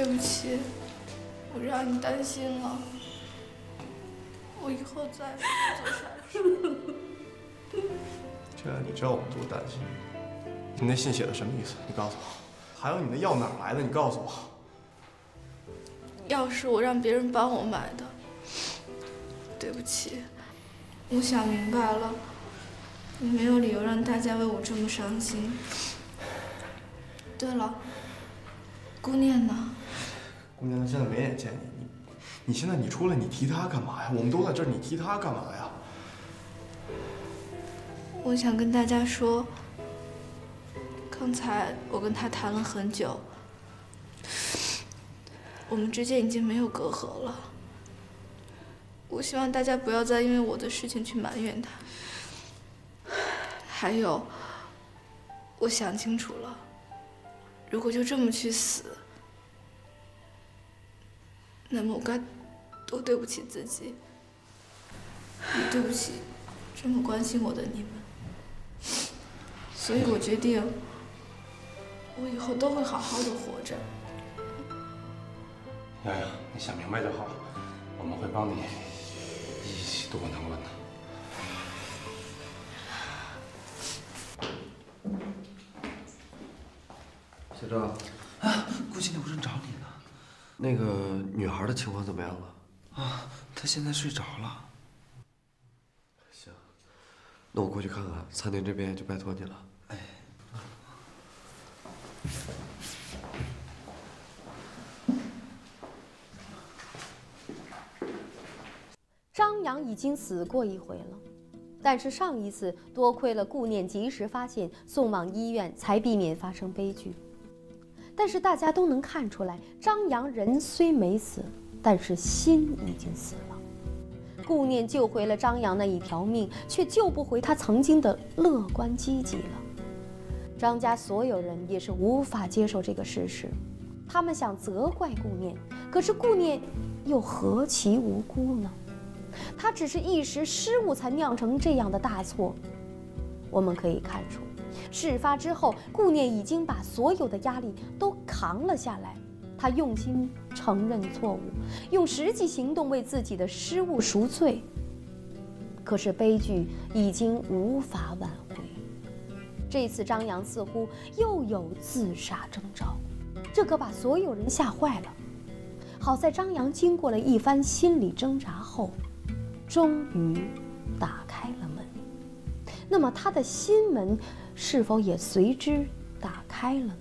对不起，我让你担心了。我以后再也不做傻事。 这你知道我们多担心你？你那信写的什么意思？你告诉我。还有你那药哪儿来的？你告诉我。 药是我让别人帮我买的。对不起，我想明白了，你没有理由让大家为我这么伤心。对了，顾念呢？ 顾念她现在没眼见你，你现在你出来你提她干嘛呀？我们都在这儿，你提她干嘛呀？ 我想跟大家说，刚才我跟他谈了很久，我们之间已经没有隔阂了。我希望大家不要再因为我的事情去埋怨他。还有，我想清楚了，如果就这么去死，那么我该多对不起自己，也对不起这么关心我的你们。所以我决定，我以后都会好好的活着。 洋洋，你想明白就好，我们会帮你一起度过难关的。 小赵， 啊，顾经理，我正找你呢。 那个女孩的情况怎么样了？ 啊，她现在睡着了。 行，那我过去看看，餐厅这边就拜托你了。 哎。 张扬已经死过一回了，但是上一次多亏了顾念及时发现，送往医院，才避免发生悲剧。但是大家都能看出来，张扬人虽没死，但是心已经死了。顾念救回了张扬那一条命，却救不回他曾经的乐观积极了。张家所有人也是无法接受这个事实，他们想责怪顾念，可是顾念又何其无辜呢？他只是一时失误才酿成这样的大错。我们可以看出，事发之后，顾念已经把所有的压力都扛了下来。他用心承认错误，用实际行动为自己的失误赎罪。可是悲剧已经无法挽回。这次张扬似乎又有自杀征兆，这可把所有人吓坏了。好在张扬经过了一番心理挣扎后，终于打开了门。那么他的心门是否也随之打开了呢？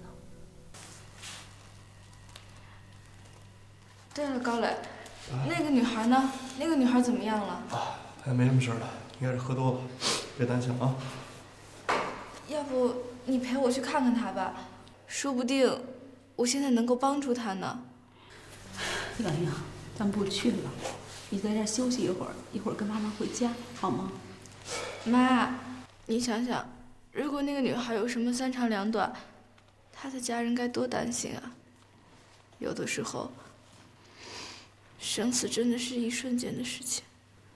对了，高磊，那个女孩呢？那个女孩怎么样了？ 啊，她没什么事了，应该是喝多了，别担心啊。 要不你陪我去看看她吧，说不定我现在能够帮助她呢。 洋洋，咱不去了，你在这儿休息一会儿，一会儿跟妈妈回家，好吗？ 妈，你想想，如果那个女孩有什么三长两短，她的家人该多担心啊！有的时候，生死真的是一瞬间的事情。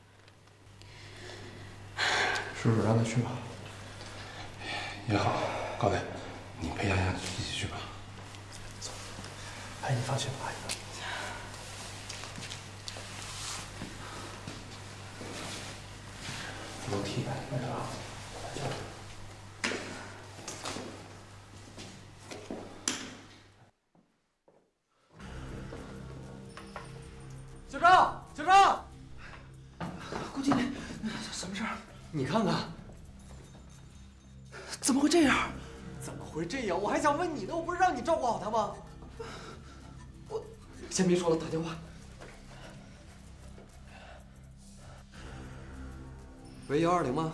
叔叔让她去吧。 也好，高磊，你陪洋洋一起去吧。 走，阿姨放心吧，阿姨。 楼梯，那个啊。 小赵，小赵， 顾经理，什么事儿？ 你看看， 怎么会这样？ 怎么会这样？我还想问你呢，我不是让你照顾好他吗？我先别说了，打电话。喂，120吗？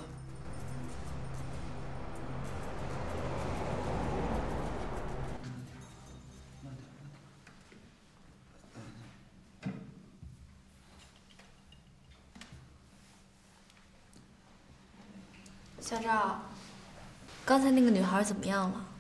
小赵，刚才那个女孩怎么样了？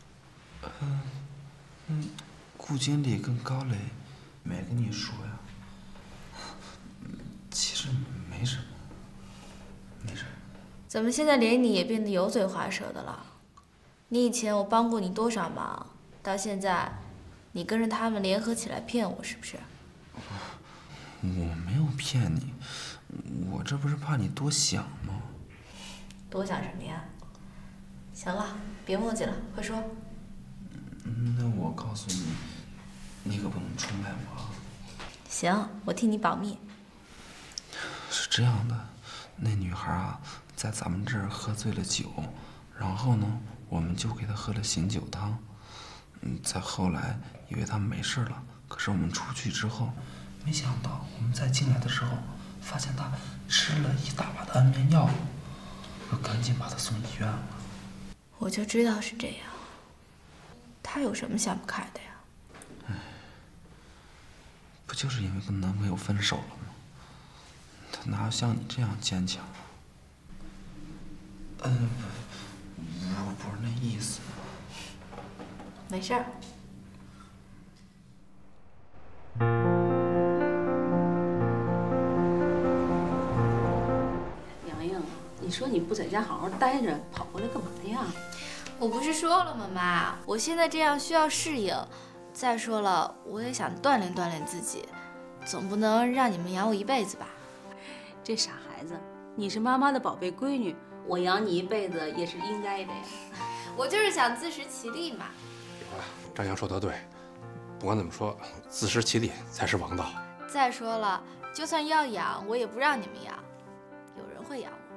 顾经理跟高磊没跟你说呀？其实没什么，没事。 怎么现在连你也变得油嘴滑舌的了？你以前我帮过你多少忙，到现在， 你跟着他们联合起来骗我，是不是？ 我没有骗你，我这不是怕你多想吗？ 多想什么呀？行了，别墨迹了，快说。 那我告诉你，你可不能出卖我啊。 行，我替你保密。 是这样的，那女孩啊，在咱们这儿喝醉了酒，然后呢，我们就给她喝了醒酒汤。再后来以为她没事了，可是我们出去之后，没想到我们再进来的时候，发现她吃了一大把的安眠药，我赶紧把她送医院了。 我就知道是这样。她有什么想不开的呀？ 不就是因为跟男朋友分手了吗？她哪有像你这样坚强？我不是那意思。 没事儿。 洋洋，你说你不在家好好待着，跑过来干嘛呀？ 我不是说了吗，妈，我现在这样需要适应。再说了，我也想锻炼锻炼自己，总不能让你们养我一辈子吧？ 这傻孩子，你是妈妈的宝贝闺女，我养你一辈子也是应该的呀。 我就是想自食其力嘛。 有啊，张扬说得对，不管怎么说，自食其力才是王道。 再说了，就算要养，我也不让你们养，有人会养我。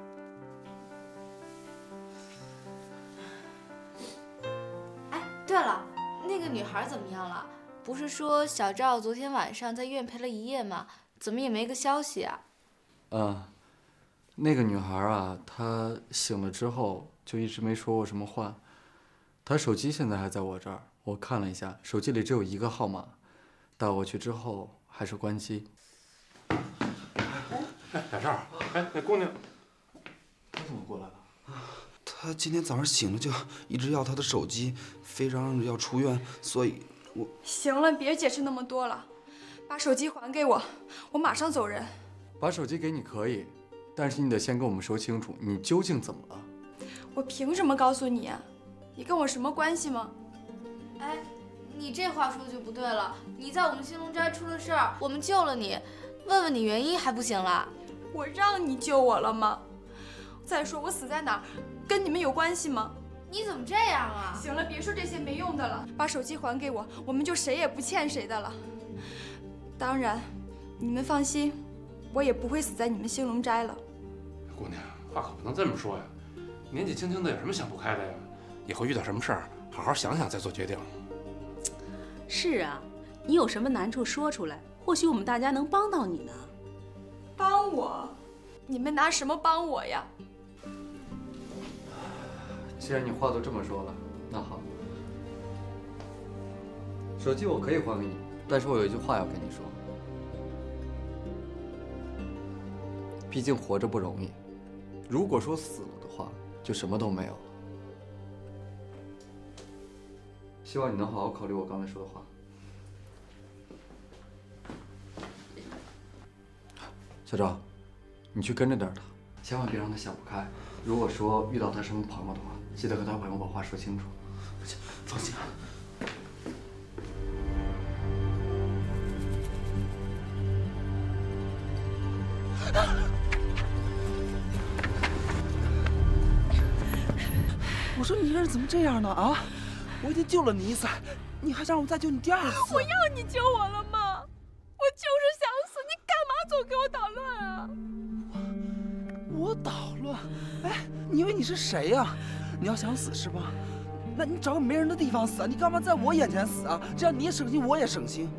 哎，对了，那个女孩怎么样了？不是说小赵昨天晚上在医院陪了一夜吗？怎么也没个消息啊？ 那个女孩啊，她醒了之后就一直没说过什么话。她手机现在还在我这儿，我看了一下，手机里只有一个号码，打过去之后还是关机。 哎，小赵，哎，那姑娘，她怎么过来了？ 她今天早上醒了就一直要她的手机，非嚷嚷着要出院，所以我…… 行了，别解释那么多了，把手机还给我，我马上走人。 把手机给你可以，但是你得先跟我们说清楚，你究竟怎么了？ 我凭什么告诉你啊？你跟我什么关系吗？ 哎，你这话说的就不对了。你在我们兴隆斋出了事儿，我们救了你，问问你原因还不行了？ 我让你救我了吗？再说我死在哪儿，跟你们有关系吗？ 你怎么这样啊？ 行了，别说这些没用的了，把手机还给我，我们就谁也不欠谁的了。当然，你们放心，我也不会死在你们兴隆斋了。 姑娘，话可不能这么说呀，年纪轻轻的有什么想不开的呀？以后遇到什么事儿，好好想想再做决定。 是啊，你有什么难处说出来，或许我们大家能帮到你呢。 帮我？你们拿什么帮我呀？ 既然你话都这么说了，那好，手机我可以还给你，但是我有一句话要跟你说。毕竟活着不容易，如果说死了的话，就什么都没有了。希望你能好好考虑我刚才说的话。小赵，你去跟着点他，千万别让他想不开。如果说遇到他什么朋友的话，记得和他朋友把话说清楚。 放心啊。我说你这人怎么这样呢？啊！我已经救了你一次，你还想让我再救你第二次？ 我要你救我了吗？我就是想死，你干嘛总给我捣乱啊？ 我捣乱？哎，你以为你是谁呀？你要想死是吧？那你找个没人的地方死啊！你干嘛在我眼前死啊？这样你也省心，我也省心。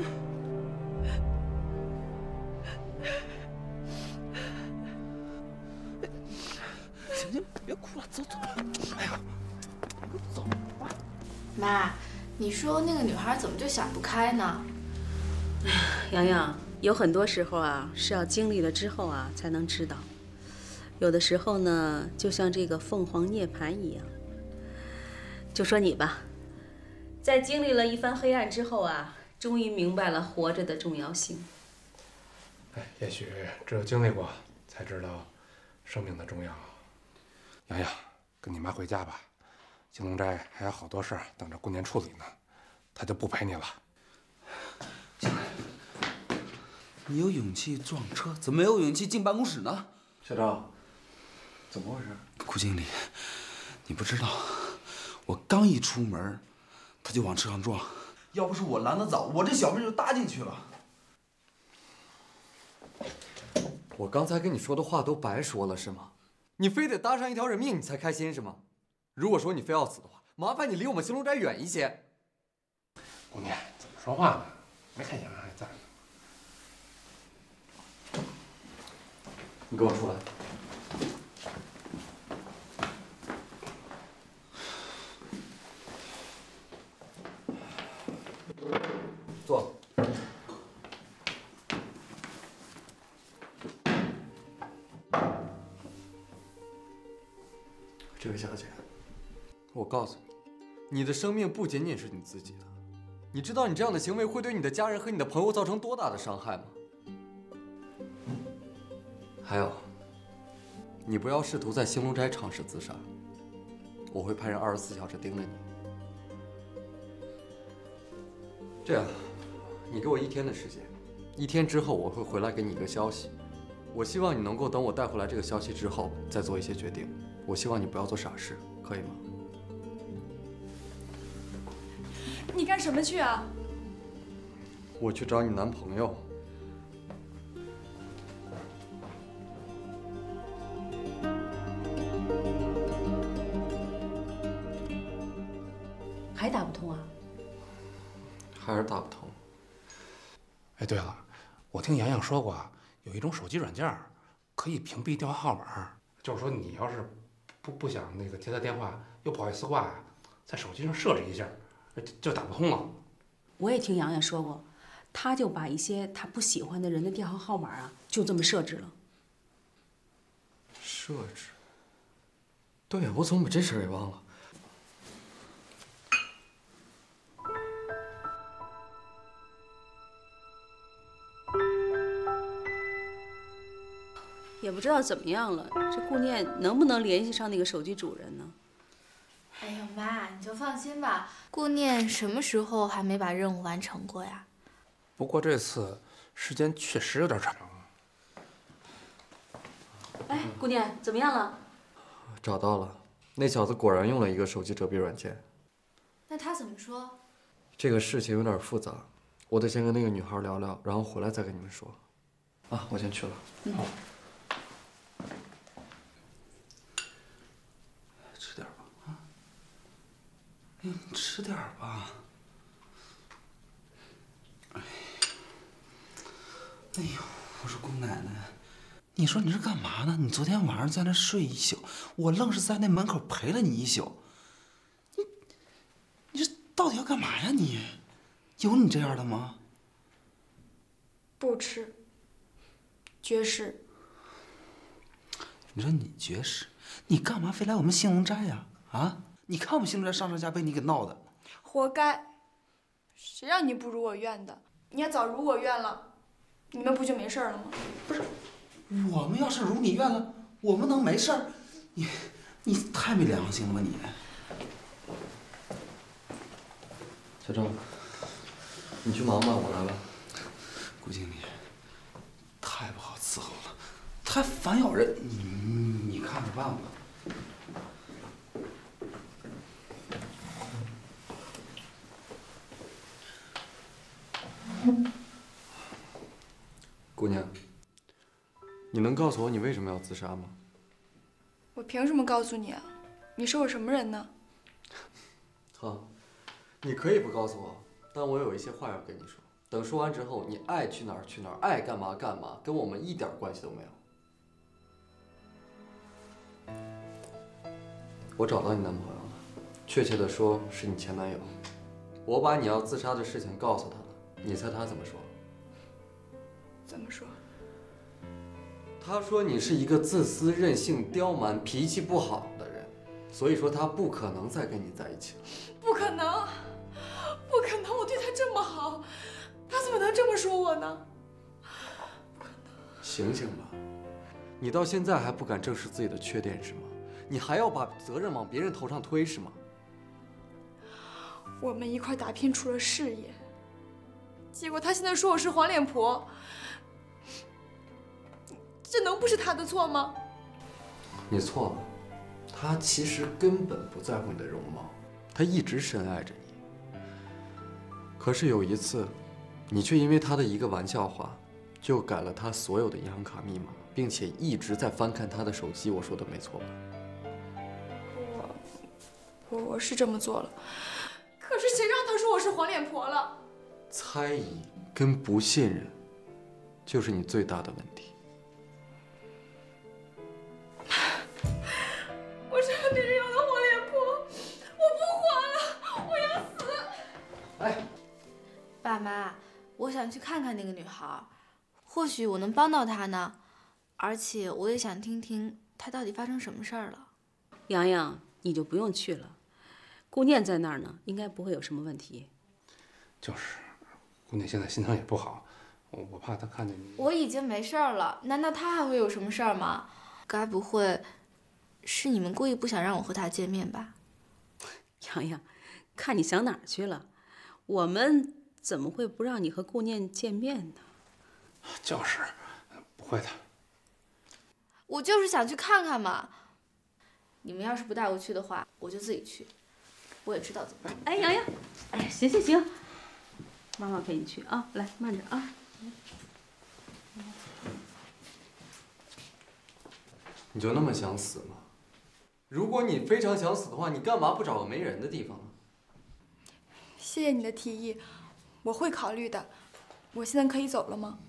行行，别哭了，走走。哎呀，走吧。 妈，你说那个女孩怎么就想不开呢？ 洋洋，有很多时候啊，是要经历了之后啊，才能知道。有的时候呢，就像这个凤凰涅槃一样。就说你吧，在经历了一番黑暗之后啊，终于明白了活着的重要性。 哎，也许只有经历过，才知道生命的重要。洋洋，跟你妈回家吧，兴隆斋还有好多事儿等着姑娘处理呢。 他就不陪你了。 你有勇气撞车，怎么没有勇气进办公室呢？ 小赵，怎么回事？ 顾经理，你不知道，我刚一出门，他就往车上撞。要不是我拦得早，我这小命就搭进去了。 我刚才跟你说的话都白说了是吗？你非得搭上一条人命你才开心是吗？如果说你非要死的话，麻烦你离我们兴隆斋远一些。 姑娘，怎么说话呢？没看杨洋还在呢。 你跟我出来。坐。这位小姐，我告诉你，你的生命不仅仅是你自己的。你知道你这样的行为会对你的家人和你的朋友造成多大的伤害吗？还有，你不要试图在兴隆斋尝试自杀，我会派人24小时盯着你。这样，你给我1天的时间，1天之后我会回来给你一个消息。我希望你能够等我带回来这个消息之后再做一些决定。我希望你不要做傻事，可以吗？ 你干什么去啊？ 我去找你男朋友。 还打不通啊？ 还是打不通。 哎，对了，我听洋洋说过，有一种手机软件可以屏蔽电话号码，就是说你要是不想那个接他电话，又不好意思挂呀，在手机上设置一下，就打不通了。 我也听洋洋说过，他就把一些他不喜欢的人的电话号码啊，就这么设置了。 设置？对呀，我怎么把这事儿给忘了？ 也不知道怎么样了，这顾念能不能联系上那个手机主人呢？ 哎呦妈，你就放心吧，顾念什么时候还没把任务完成过呀？ 不过这次时间确实有点长。 哎，顾念怎么样了？ 找到了，那小子果然用了一个手机遮蔽软件。 那他怎么说？ 这个事情有点复杂，我得先跟那个女孩聊聊，然后回来再跟你们说。啊，我先去了。 好。吃点吧，啊！哎，你吃点吧。哎呦，我说姑奶奶，你说你这干嘛呢？你昨天晚上在那睡一宿，我愣是在那门口陪了你一宿。你这到底要干嘛呀你？有你这样的吗？ 不吃。绝食。 你说你绝食，你干嘛非来我们兴隆斋呀？啊！你看我们兴隆斋上下被你给闹的， 活该！谁让你不如我愿的？你要早如我愿了，你们不就没事了吗？ 不是，我们要是如你愿了，我们能没事儿？你太没良心了吧你！ 小郑，你去忙吧，我来了。 顾经理，太不好伺候了，他反咬人，你看着办吧。 姑娘，你能告诉我你为什么要自杀吗？ 我凭什么告诉你啊？你是我什么人呢？ 好，你可以不告诉我，但我有一些话要跟你说。等说完之后，你爱去哪儿去哪儿，爱干嘛干嘛，跟我们一点关系都没有。我找到你男朋友了，确切的说是你前男友。我把你要自杀的事情告诉他了，你猜他怎么说？ 怎么说？ 他说你是一个自私、任性、刁蛮、脾气不好的人，所以说他不可能再跟你在一起了。 不可能，不可能！我对他这么好，他怎么能这么说我呢？不可能！ 醒醒吧，你到现在还不敢正视自己的缺点是吗？你还要把责任往别人头上推是吗？ 我们一块打拼出了事业，结果他现在说我是黄脸婆，这能不是他的错吗？ 你错了，他其实根本不在乎你的容貌，他一直深爱着你。可是有一次，你却因为他的一个玩笑话，就改了他所有的银行卡密码，并且一直在翻看他的手机。我说的没错吧？ 我是这么做了，可是谁让他说我是黄脸婆了？ 猜疑跟不信任，就是你最大的问题。 我是别人要的黄脸婆，我不活了，我要死！ 哎，爸妈，我想去看看那个女孩，或许我能帮到她呢。而且我也想听听她到底发生什么事儿了。 洋洋，你就不用去了，顾念在那儿呢，应该不会有什么问题。 就是，顾念现在心情也不好，我怕她看见你。 我已经没事儿了，难道她还会有什么事儿吗？该不会是你们故意不想让我和她见面吧？ 洋洋，看你想哪儿去了？我们怎么会不让你和顾念见面呢？ 就是，不会的。 我就是想去看看嘛。你们要是不带我去的话，我就自己去。我也知道怎么办。 哎，洋洋，哎呀，行行行，妈妈陪你去啊，来，慢着啊。 你就那么想死吗？如果你非常想死的话，你干嘛不找个没人的地方呢？ 谢谢你的提议，我会考虑的。我现在可以走了吗？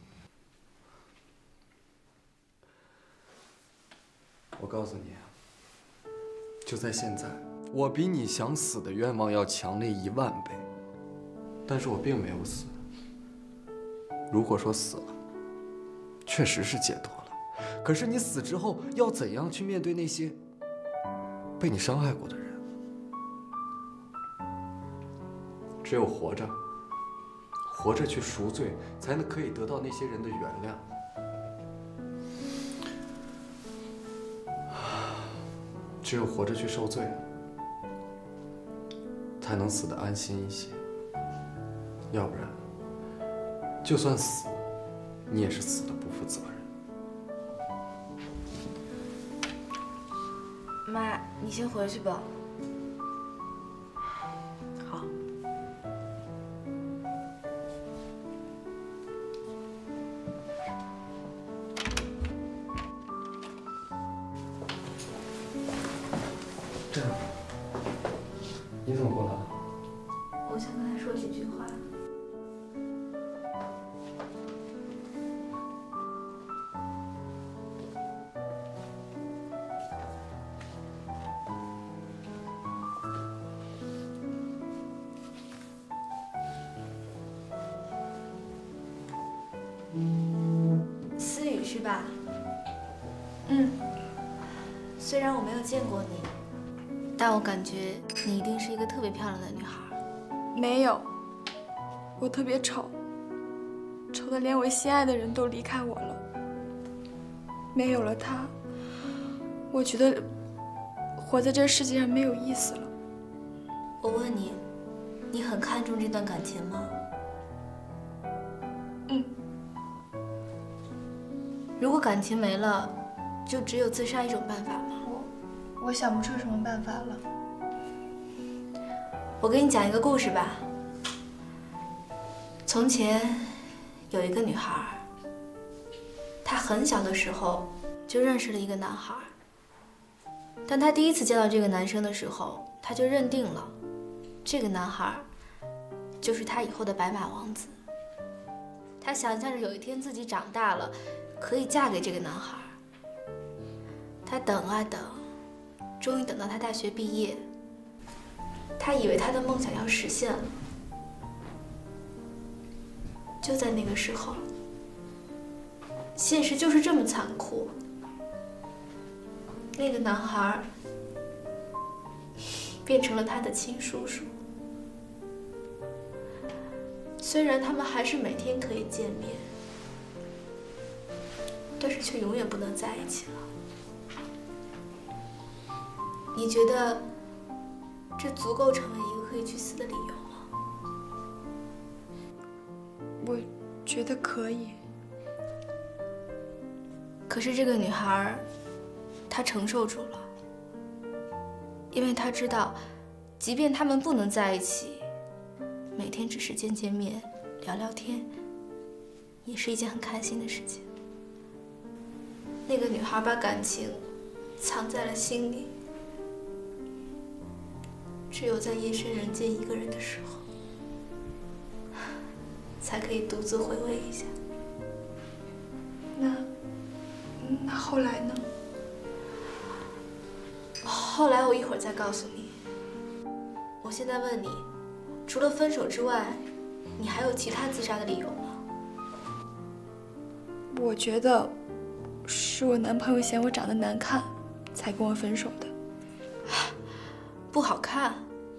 我告诉你，就在现在，我比你想死的愿望要强烈10000倍，但是我并没有死。如果说死了，确实是解脱了，可是你死之后要怎样去面对那些被你伤害过的人？只有活着，活着去赎罪，才能可以得到那些人的原谅。只有活着去受罪，才能死得安心一些。要不然，就算死，你也是死得不负责任。 妈，你先回去吧。 好。 这样，你怎么过来了？ 我想跟他说几句话。思雨是吧？ 嗯。 虽然我没有见过你，但我感觉你一定是一个特别漂亮的女孩。 没有，我特别丑，丑的连我心爱的人都离开我了。没有了他，我觉得活在这世界上没有意思了。 我问你，你很看重这段感情吗？ 嗯。 如果感情没了，就只有自杀一种办法吗？ 我想不出什么办法了。 我给你讲一个故事吧。从前有一个女孩，她很小的时候就认识了一个男孩。当她第一次见到这个男生的时候，她就认定了这个男孩就是她以后的白马王子。她想象着有一天自己长大了，可以嫁给这个男孩。她等啊等，终于等到他大学毕业。他以为他的梦想要实现了。就在那个时候，现实就是这么残酷。那个男孩变成了他的亲叔叔。虽然他们还是每天可以见面，但是却永远不能在一起了。你觉得这足够成为一个可以去死的理由？ 我觉得可以。 可是这个女孩，她承受住了，因为她知道，即便他们不能在一起，每天只是见见面、聊聊天，也是一件很开心的事情。那个女孩把感情藏在了心里，只有在夜深人静一个人的时候，才可以独自回味一下。 那后来呢？ 后来我一会儿再告诉你。我现在问你，除了分手之外，你还有其他自杀的理由吗？ 我觉得是我男朋友嫌我长得难看，才跟我分手的。 不好看？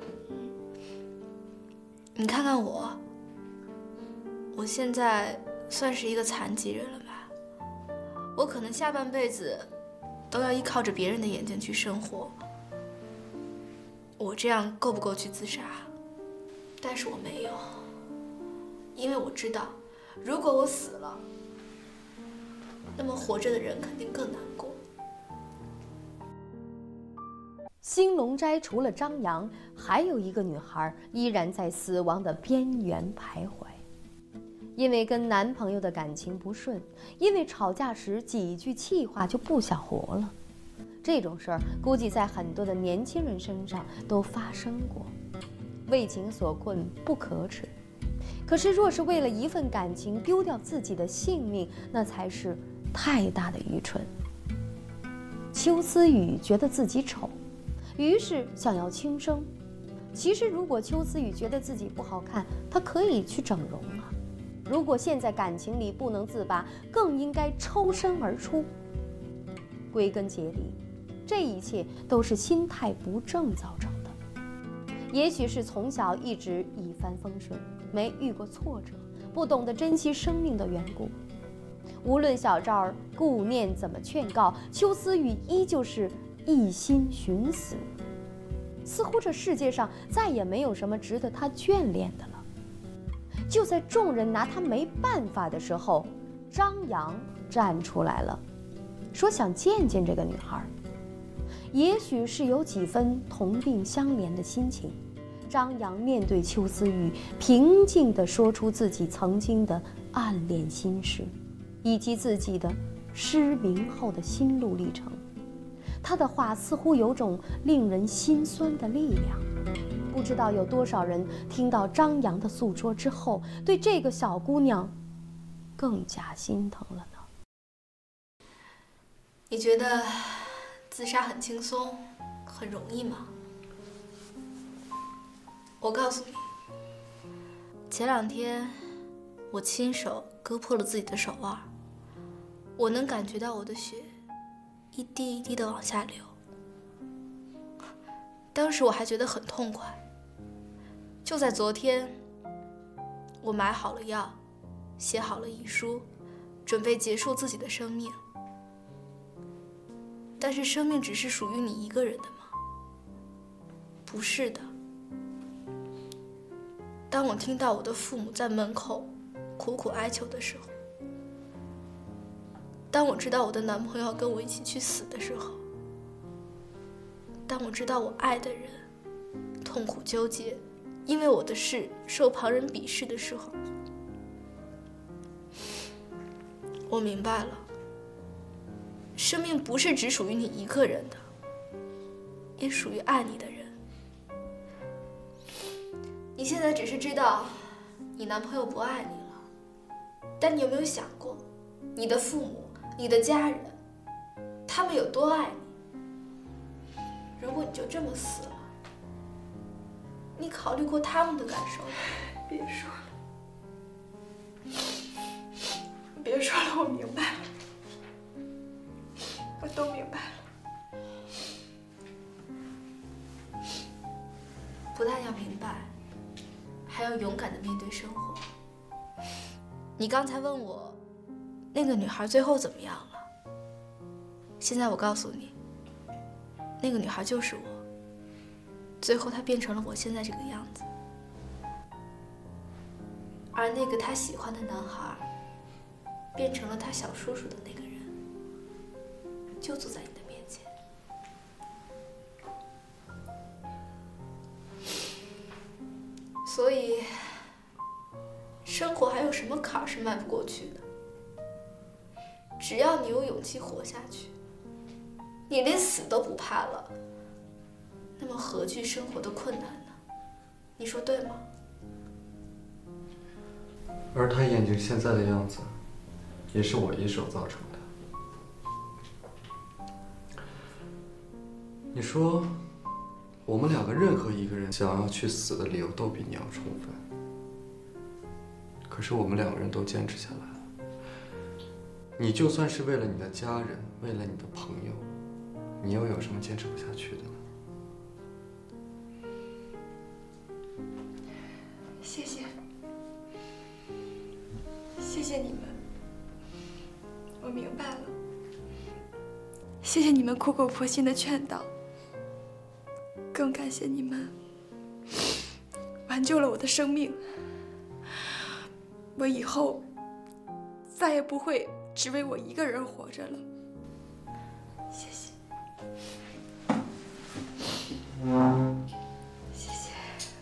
你看看我，我现在算是一个残疾人了吧？我可能下半辈子都要依靠着别人的眼睛去生活。我这样够不够去自杀？但是我没有，因为我知道，如果我死了，那么活着的人肯定更难过。 兴隆斋除了张扬，还有一个女孩依然在死亡的边缘徘徊。因为跟男朋友的感情不顺，因为吵架时几句气话就不想活了。这种事儿估计在很多的年轻人身上都发生过。为情所困不可耻，可是若是为了一份感情丢掉自己的性命，那才是太大的愚蠢。邱思雨觉得自己丑，于是想要轻生。其实如果邱思雨觉得自己不好看，她可以去整容啊。如果陷在感情里不能自拔，更应该抽身而出。归根结底，这一切都是心态不正造成的。也许是从小一直一帆风顺，没遇过挫折，不懂得珍惜生命的缘故。无论小赵顾念怎么劝告，邱思雨依旧是一心寻死。似乎这世界上再也没有什么值得他眷恋的了。就在众人拿他没办法的时候，张扬站出来了，说想见见这个女孩。也许是有几分同病相怜的心情，张扬面对邱思雨，平静地说出自己曾经的暗恋心事，以及自己的失明后的心路历程。他的话似乎有种令人心酸的力量。不知道有多少人听到张扬的诉说之后，对这个小姑娘更加心疼了呢？ 你觉得自杀很轻松、很容易吗？我告诉你，前2天我亲手割破了自己的手腕，我能感觉到我的血一滴一滴的往下流。当时我还觉得很痛快。就在昨天，我买好了药，写好了遗书，准备结束自己的生命。但是生命只是属于你一个人的吗？不是的。当我听到我的父母在门口苦苦哀求的时候，当我知道我的男朋友要跟我一起去死的时候，当我知道我爱的人痛苦纠结，因为我的事受旁人鄙视的时候，我明白了，生命不是只属于你一个人的，也属于爱你的人。你现在只是知道你男朋友不爱你了，但你有没有想过，你的父母、你的家人，他们有多爱你？如果你就这么死了，你考虑过他们的感受吗？ 别说了，别说了，我明白了，我都明白了。 不但要明白，还要勇敢地面对生活。你刚才问我，那个女孩最后怎么样了？现在我告诉你，那个女孩就是我。最后她变成了我现在这个样子。 而那个他喜欢的男孩，变成了他小叔叔的那个人，就坐在你的面前。所以，生活还有什么坎儿是迈不过去的？只要你有勇气活下去，你连死都不怕了，那么何惧生活的困难呢？你说对吗？ 而他眼睛现在的样子，也是我一手造成的。你说，我们两个任何一个人想要去死的理由都比你要充分，可是我们两个人都坚持下来了。你就算是为了你的家人，为了你的朋友，你又有什么坚持不下去的呢？ 谢谢，谢谢你们，我明白了。谢谢你们苦口婆心的劝导，更感谢你们挽救了我的生命。我以后再也不会只为我一个人活着了。谢谢，谢谢。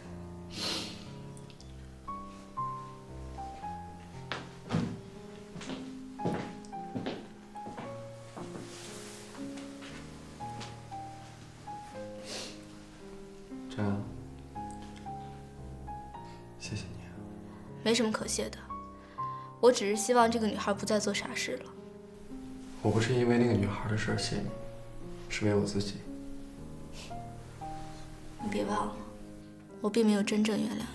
这样，谢谢你。 没什么可谢的，我只是希望这个女孩不再做傻事了。 我不是因为那个女孩的事儿谢你，是为我自己。 你别忘了，我并没有真正原谅你。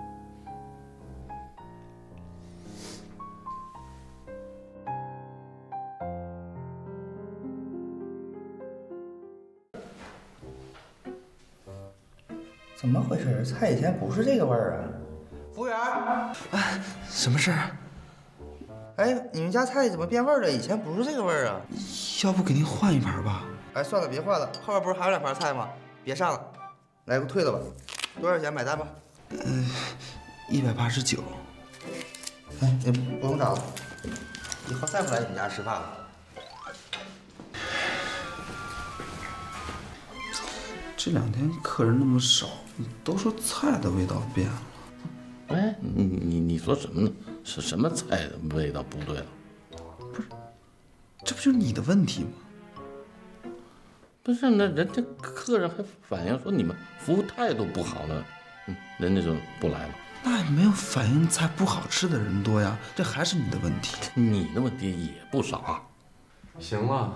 怎么回事？菜以前不是这个味儿啊！服务员， 哎，什么事儿？ 哎，你们家菜怎么变味儿了？以前不是这个味儿啊！ 要不给您换一盘吧？ 哎，算了，别换了，后边不是还有2盘菜吗？别上了，来给我退了吧。多少钱？买单吧。 189。 哎，你不用找了，以后再不来你们家吃饭了。 这2天客人那么少，都说菜的味道变了。 哎，你说什么呢？是什么菜的味道不对了？ 不是，这不就是你的问题吗？ 不是，那人家客人还反映说你们服务态度不好呢，人家就不来了。 那也没有反映菜不好吃的人多呀，这还是你的问题。 你的问题也不少啊。 行了，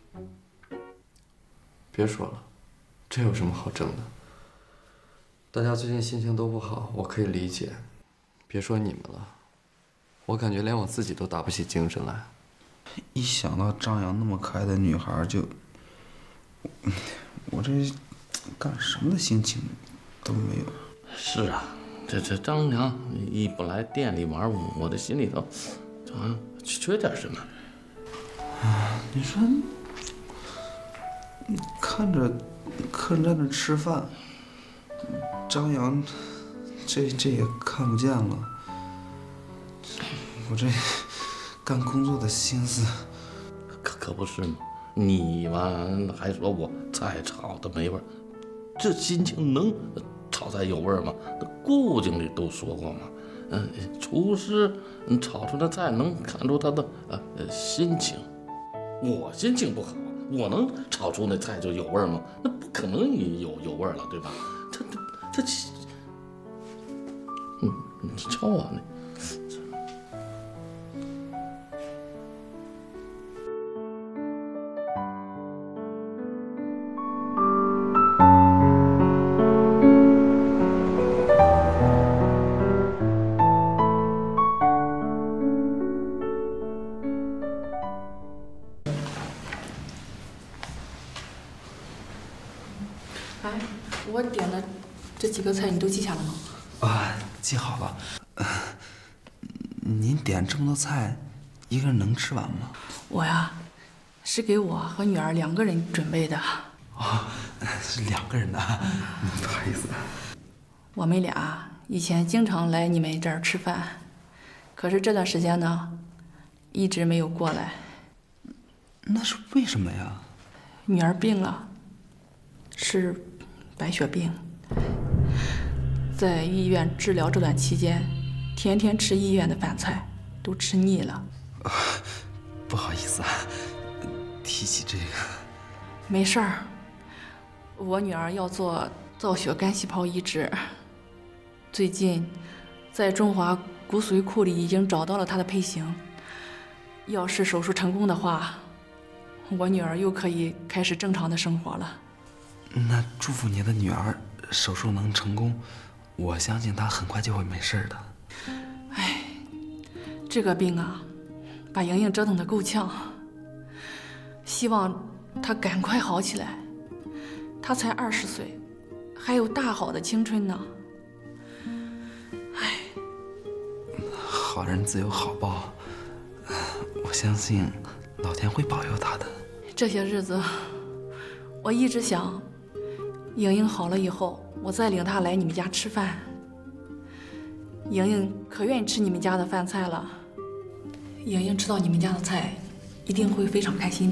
别说了，这有什么好争的？大家最近心情都不好，我可以理解。别说你们了，我感觉连我自己都打不起精神来。 一想到张扬那么可爱的女孩，我这干什么的心情都没有。 是啊，这张扬一不来店里玩，我的心里头就好像缺点什么。 你说，你看着客人在那吃饭，张扬这也看不见了，我这干工作的心思， 可不是吗？你嘛还说我菜炒的没味儿，这心情能炒菜有味儿吗？顾经理都说过嘛，厨师炒出的菜能看出他的心情。我心情不好，我能炒出那菜就有味儿吗？那不可能有味儿了，对吧？这，你瞧我呢。 我点的这几个菜你都记下了吗？ 啊，记好了。您点这么多菜，一个人能吃完吗？ 我呀，是给我和女儿2个人准备的。 哦，是2个人的，不好意思。 我们俩以前经常来你们这儿吃饭， 可是这段时间呢，一直没有过来。 那是为什么呀？ 女儿病了，是白血病。在医院治疗这段期间，天天吃医院的饭菜，都吃腻了。 不好意思啊，提起这个， 没事儿。我女儿要做造血干细胞移植，最近在中华骨髓库里已经找到了她的胚型。要是手术成功的话，我女儿又可以开始正常的生活了。 那祝福您的女儿手术能成功，我相信她很快就会没事的。 哎，这个病啊，把莹莹折腾得够呛。希望她赶快好起来。她才20岁，还有大好的青春呢。哎， 好人自有好报，我相信老天会保佑她的。 这些日子，我一直想，莹莹好了以后，我再领她来你们家吃饭。莹莹可愿意吃你们家的饭菜了。莹莹吃到你们家的菜，一定会非常开心的。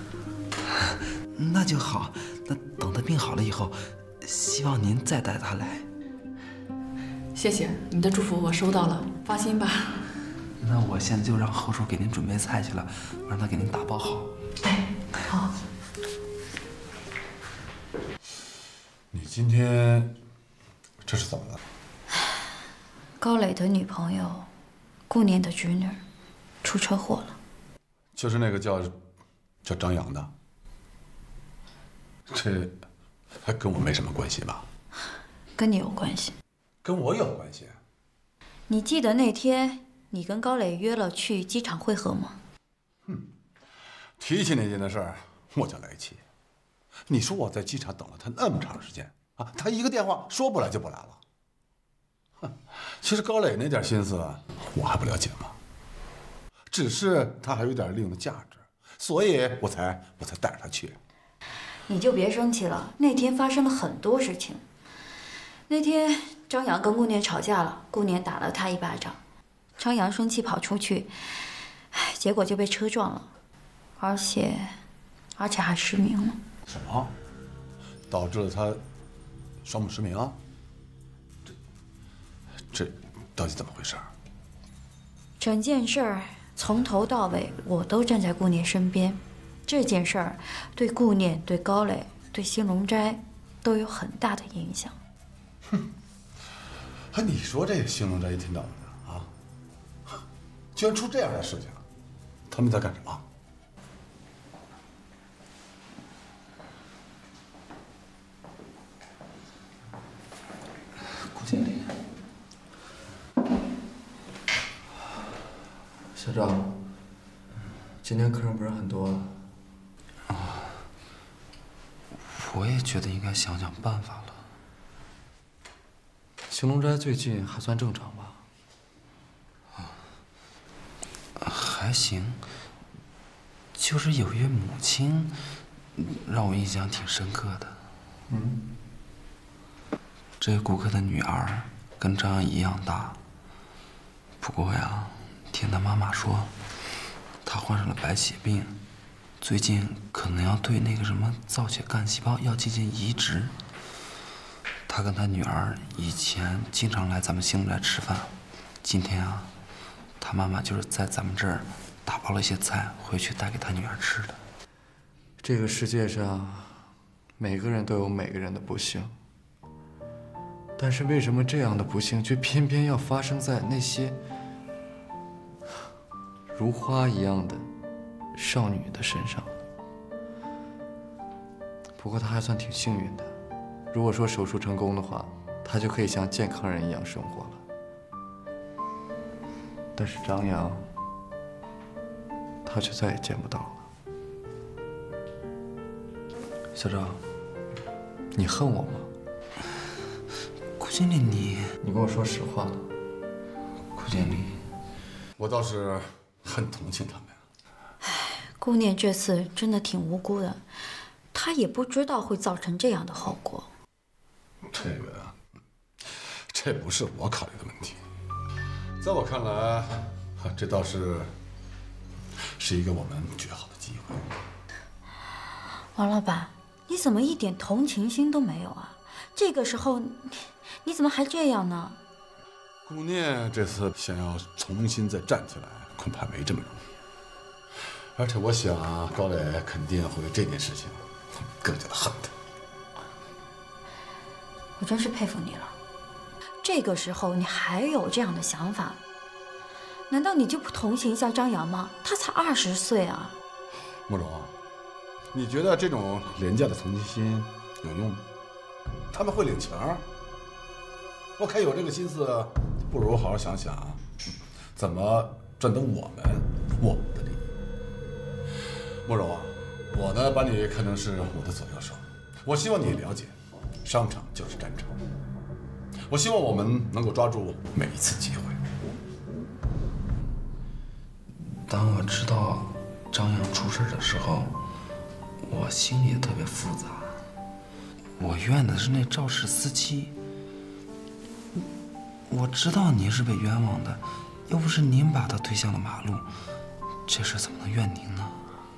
那就好，那等她病好了以后，希望您再带她来。 谢谢你的祝福，我收到了，放心吧。 那我现在就让后厨给您准备菜去了，我让他给您打包好。 哎，好。 你今天这是怎么了？ 高磊的女朋友，顾念的侄女，出车祸了。 就是那个叫张扬的。这还跟我没什么关系吧？ 跟你有关系。 跟我有关系？ 你记得那天你跟高磊约了去机场会合吗？ 提起那件的事儿，我就来气。你说我在机场等了他那么长时间啊，他一个电话说不来就不来了。哼，其实高磊那点心思我还不了解吗？只是他还有点利用的价值，所以我才带着他去。 你就别生气了，那天发生了很多事情。那天张扬跟顾念吵架了，顾念打了他一巴掌，张扬生气跑出去，结果就被车撞了，而且还失明了。 什么？导致了他双目失明啊？这到底怎么回事？ 整件事儿从头到尾我都站在顾念身边，这件事儿对顾念、对高磊、对兴隆斋都有很大的影响。 哼，你说这兴隆斋一天到晚的啊，居然出这样的事情，他们在干什么？ 顾经理， 小赵，今天客人不是很多啊？ 我也觉得应该想想办法了。 兴隆斋最近还算正常吧？ 还行，就是有一位母亲，让我印象挺深刻的。这个顾客的女儿跟张扬一样大，不过呀，听他妈妈说，她患上了白血病，最近可能要对那个什么造血干细胞要进行移植。他跟他女儿以前经常来咱们兴隆斋吃饭，今天啊，他妈妈就是在咱们这儿打包了一些菜回去带给他女儿吃的。 这个世界上，每个人都有每个人的不幸，但是为什么这样的不幸却偏偏要发生在那些如花一样的少女的身上？不过她还算挺幸运的，如果说手术成功的话，她就可以像健康人一样生活了。但是张扬，他却再也见不到了。小赵，你恨我吗？ 顾经理， 你跟我说实话。 顾经理， 我倒是很同情他们。 顾念这次真的挺无辜的，他也不知道会造成这样的后果。 这不是我考虑的问题。 在我看来，这倒是一个我们绝好的机会。 王老板，你怎么一点同情心都没有啊？这个时候，你怎么还这样呢？ 顾念这次想要重新再站起来，恐怕没这么容易。而且我想，高磊肯定会为这件事情更加的恨他。 我真是佩服你了。这个时候你还有这样的想法，难道你就不同情一下张扬吗？他才20岁啊！ 慕容，你觉得这种廉价的同情心有用吗？他们会领情儿。我看有这个心思，不如好好想想，怎么赚得我们的利益。慕容，我呢把你看成是我的左右手，我希望你了解，商场就是战场。我希望我们能够抓住每一次机会。 当我知道张扬出事的时候，我心里也特别复杂。我怨的是那肇事司机。我知道您是被冤枉的，又不是您把他推向了马路，这事怎么能怨您呢？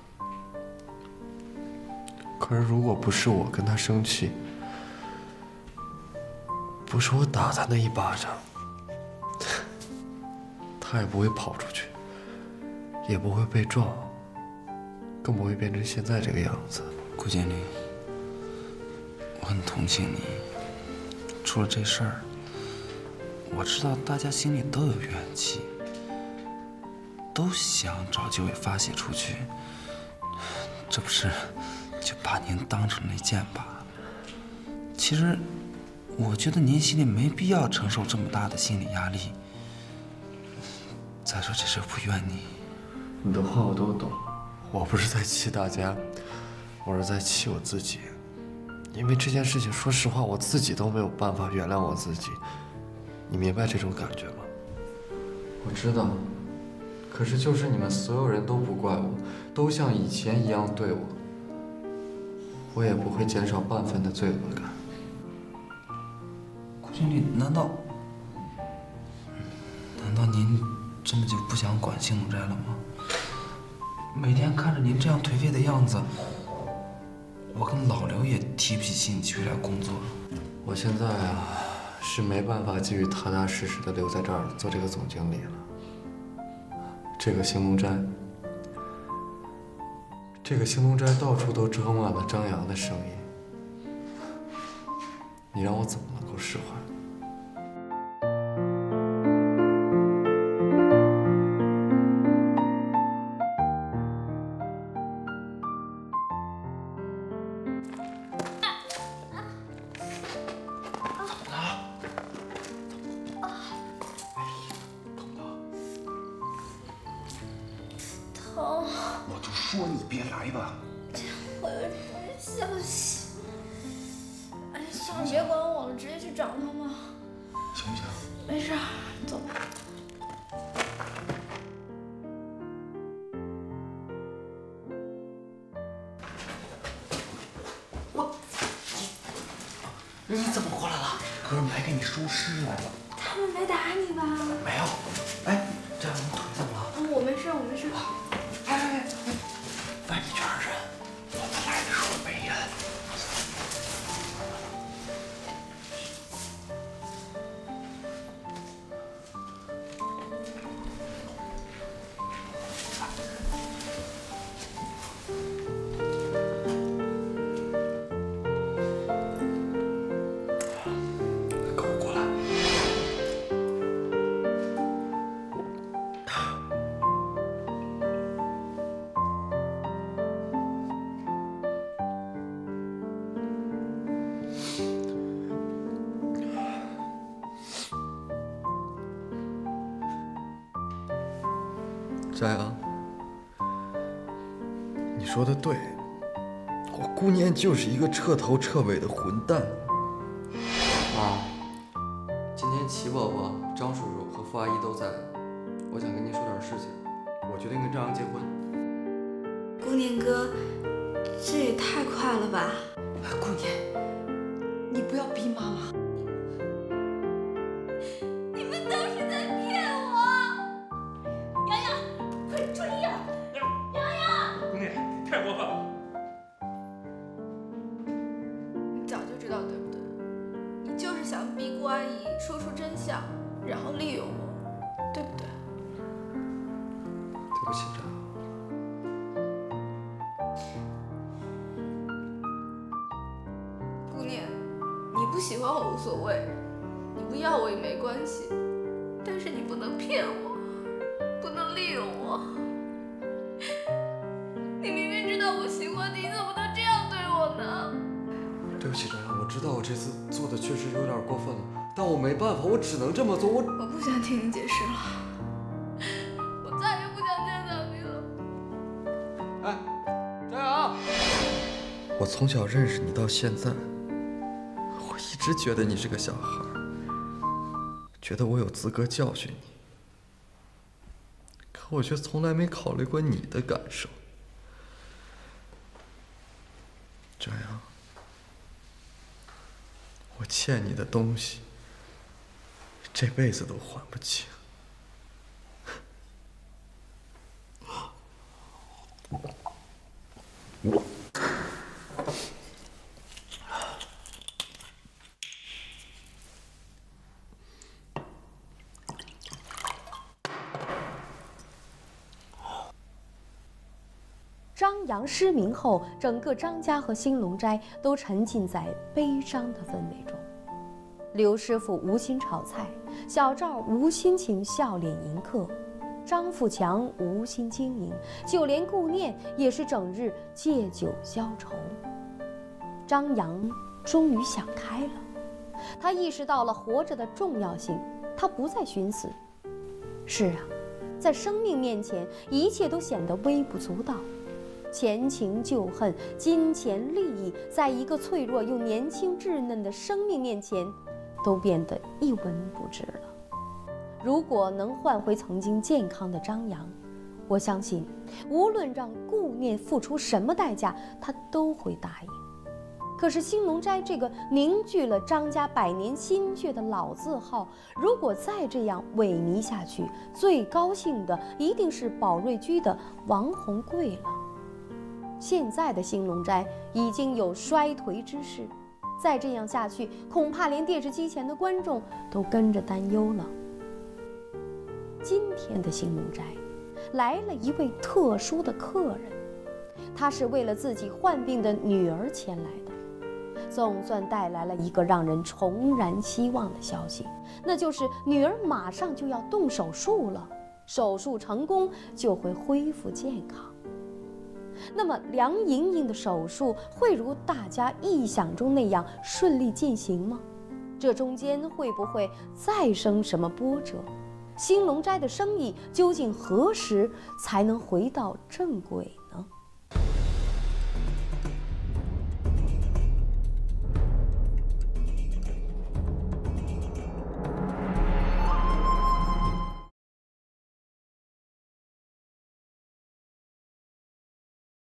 可是如果不是我跟他生气，不是我打他那一巴掌，他也不会跑出去，也不会被撞，更不会变成现在这个样子。 顾经理，我很同情你。出了这事儿，我知道大家心里都有怨气，都想找机会发泄出去，这不是就把您当成了一箭靶。其实，我觉得您心里没必要承受这么大的心理压力。再说这事不怨你。 你的话我都懂，我不是在气大家，我是在气我自己。因为这件事情，说实话，我自己都没有办法原谅我自己。你明白这种感觉吗？ 我知道，可是就是你们所有人都不怪我，都像以前一样对我，我也不会减少半分的罪恶感。 顾经理，难道您真的就不想管兴隆斋了吗？每天看着您这样颓废的样子，我跟老刘也提不起劲继续来工作。 我现在啊，是没办法继续踏踏实实的留在这儿做这个总经理了。这个兴隆斋到处都装满了张扬的声音，你让我怎么能够释怀？ 我就说你别来吧。 我有什么消息？哎，算了，别管我了，直接去找他嘛。 行不行？ 没事，走吧。 你怎么过来了？哥们来给你收尸来了。 他们没打你吧？ 没有。哎，这样你腿怎么了？ 我没事，我没事。 哎，外面全是人，我们来的时候没人。跟我过来。 张扬，你说的对，我顾念就是一个彻头彻尾的混蛋。 妈，今天齐伯伯、张叔叔和傅阿姨都在，我想跟您说点事情。我决定跟张扬结婚。 顾念哥，这也太快了吧！ 顾念，你不要逼妈妈。 你们都是在骗我！ 对不起，张扬。 顾念，你不喜欢我无所谓，你不要我也没关系，但是你不能骗我，不能利用我。你明明知道我喜欢你，怎么能这样对我呢？ 对不起，张扬，我知道我这次做的确实有点过分了，但我没办法，我只能这么做。我不想听你解释了，我再也不想见到你了。 哎，张扬，我从小认识你到现在，我一直觉得你是个小孩，觉得我有资格教训你，可我却从来没考虑过你的感受。张扬，我欠你的东西，这辈子都还不清。 张扬失明后，整个张家和兴隆斋都沉浸在悲伤的氛围中。刘师傅无心炒菜，小赵无心情笑脸迎客，张富强无心经营，就连顾念也是整日借酒消愁。张扬终于想开了，他意识到了活着的重要性，他不再寻死。是啊，在生命面前，一切都显得微不足道。前情旧恨、金钱利益，在一个脆弱又年轻稚嫩的生命面前，都变得一文不值了。如果能换回曾经健康的张扬，我相信，无论让顾念付出什么代价，他都会答应。可是兴隆斋这个凝聚了张家百年心血的老字号，如果再这样萎靡下去，最高兴的一定是宝瑞居的王红贵了。现在的兴隆斋已经有衰颓之势，再这样下去，恐怕连电视机前的观众都跟着担忧了。今天的兴隆斋来了一位特殊的客人，他是为了自己患病的女儿前来的，总算带来了一个让人重燃希望的消息，那就是女儿马上就要动手术了，手术成功就会恢复健康。那么梁莹莹的手术会如大家臆想中那样顺利进行吗？这中间会不会再生什么波折？兴隆斋的生意究竟何时才能回到正轨呢？